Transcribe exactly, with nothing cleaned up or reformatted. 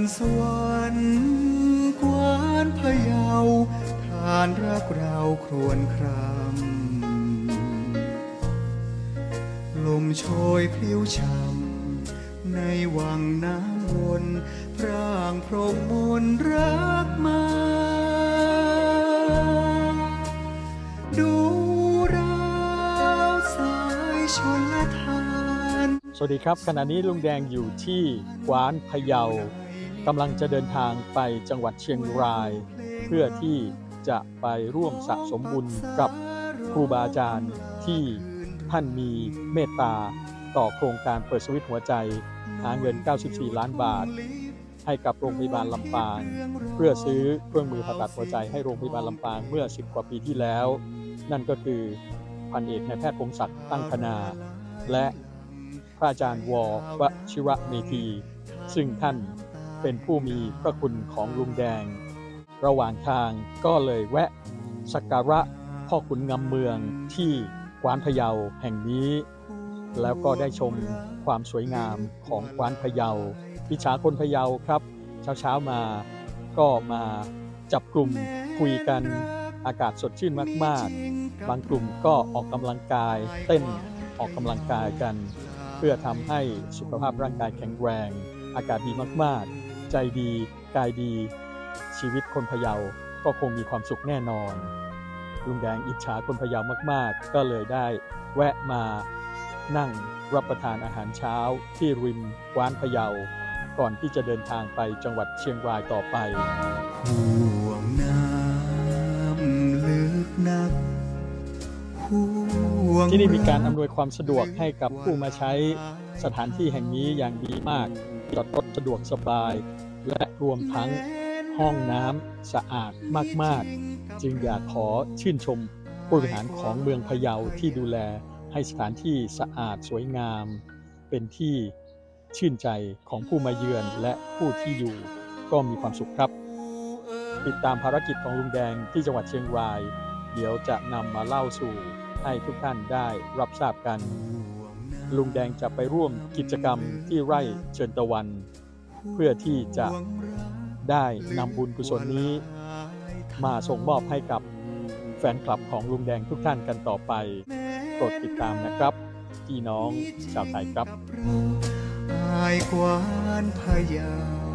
สวรรค์กวานพะเยาทานรักเราครวญครำลมโชยพลิ้วช่ำในวังน้ำวนพร่างพรมมนรักมาดูราวสายชนละทานสวัสดีครับขณะนี้ลุงแดงอยู่ที่กวานพะเยากำลังจะเดินทางไปจังหวัดเชียงรายเพื่อที่จะไปร่วมสะสมบุญกับครูบาอาจารย์ที่ท่านมีเมตตาต่อโครงการเปิดสวิตช์หัวใจหาเงินเก้าสิบสี่ล้านบาทให้กับโรงพยาบาลลำปางเพื่อซื้อเครื่องมือผ่าตัดหัวใจให้โรงพยาบาลลำปางเมื่อสิบกว่าปีที่แล้วนั่นก็คือพันเอกนายแพทย์พงศักดิ์ตั้งคณาและพระอาจารย์ว.วชิระเมธีซึ่งท่านเป็นผู้มีพระคุณของลุงแดงระหว่างทางก็เลยแวะสักการะพ่อขุนงำเมืองที่กวานพะเยาแห่งนี้แล้วก็ได้ชมความสวยงามของกวานพะเยาอิจฉาคนพะเยาครับเช้าๆมาก็มาจับกลุ่มคุยกันอากาศสดชื่นมากๆบางกลุ่มก็ออกกำลังกายเต้นออกกำลังกายกันเพื่อทำให้สุขภาพร่างกายแข็งแรงอากาศดีมากๆใจดีกายดีชีวิตคนพะเยาก็คงมีความสุขแน่นอนลุงแดงอิจฉาคนพะเยามากๆก็เลยได้แวะมานั่งรับประทานอาหารเช้าที่ริมกวานพะเยาก่อนที่จะเดินทางไปจังหวัดเชียงรายต่อไปห่วงน้ำลึกนักที่นี่มีการอำนวยความสะดวกให้กับผู้มาใช้สถานที่แห่งนี้อย่างดีมากจอดรถสะดวกสบายและรวมทั้งห้องน้ำสะอาดมากๆจึงอยากขอชื่นชมผู้บริหารของเมืองพะเยาที่ดูแลให้สถานที่สะอาดสวยงามเป็นที่ชื่นใจของผู้มาเยือนและผู้ที่อยู่ก็มีความสุขครับติดตามภารกิจของลุงแดงที่จังหวัดเชียงรายเดี๋ยวจะนำมาเล่าสู่ให้ทุกท่านได้รับทราบกันลุงแดงจะไปร่วมกิจกรรมที่ไร่เชิญตะวันเพื่อที่จะได้นำบุญกุศลนี้มาส่งมอบให้กับแฟนคลับของลุงแดงทุกท่านกันต่อไปโปรดติดตามนะครับพี่น้องชาวไทยครับอายกวานพะเยา